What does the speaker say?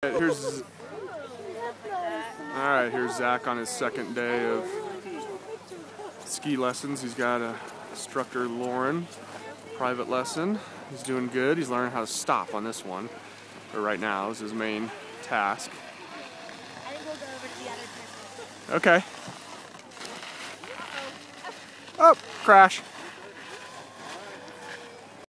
Here's here's Zach on his second day of ski lessons. He's got a instructor Lauren, private lesson. He's doing good. He's learning how to stop on this one. But right now is his main task. I think we'll go over to the other person. Okay. Oh, crash.